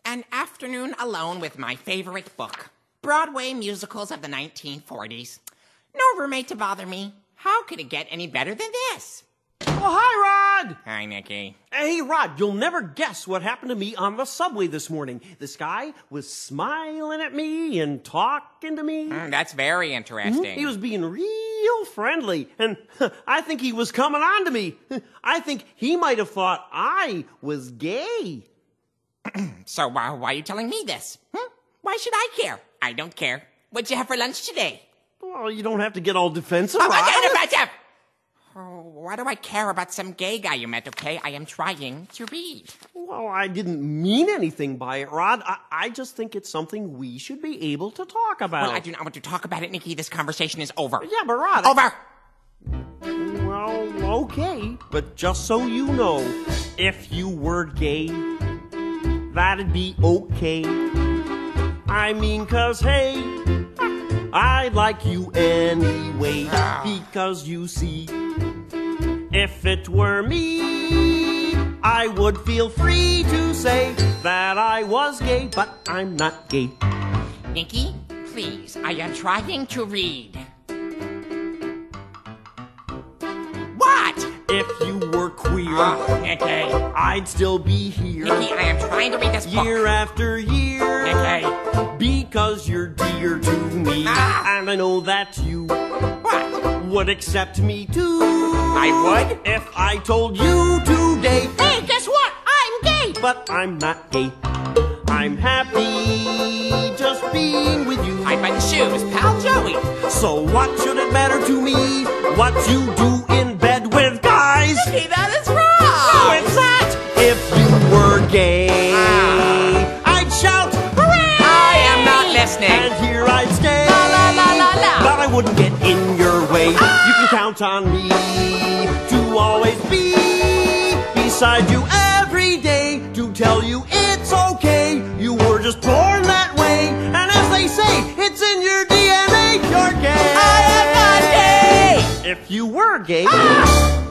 An afternoon alone with my favorite book. Broadway musicals of the 1940s. No roommate to bother me. How could it get any better than this? Oh, hi, Rod! Hi, Nicky. Hey, Rod, you'll never guess what happened to me on the subway this morning. This guy was smiling at me and talking to me. That's very interesting. He was being real friendly, and I think he was coming on to me. I think he might have thought I was gay. So why are you telling me this? Why should I care? I don't care. What'd you have for lunch today? Well, you don't have to get all defensive, Oh, Rod. defensive! Oh, why do I care about some gay guy you met, okay? I am trying to read. Well, I didn't mean anything by it, Rod. I just think it's something we should be able to talk about. Well, I do not want to talk about it, Nicky. This conversation is over. Yeah, but Rod... Over! Well, okay. But just so you know, if you were gay, that'd be okay. I mean, 'cause, hey, I like you anyway. Because you see, if it were me, I would feel free to say that I was gay, but I'm not gay. Nicky, please, I am trying to read. What? If you were queer, Nicky. I'd still be here. Nicky, I am trying to read this book. Year after year. Nicky. Because you're dear to me. And I know that you What? would accept me too. I would? If I told you today, Hey, guess what? I'm gay! but I'm not gay. I'm happy just being with you. I'm in shoes, pal Joey. So what should it matter to me what you do in bed with guys? Nicky, that is No, wrong! it's not. If you were gay, I'd shout, hooray! I am not listening. And here I'd stay. La, la, la, la, la. But I wouldn't get in your way. You can count on me to always be beside you every day, to tell you it's okay. You were just born that way. And as they say, it's in your DNA. You're gay. I am not gay! If you were gay...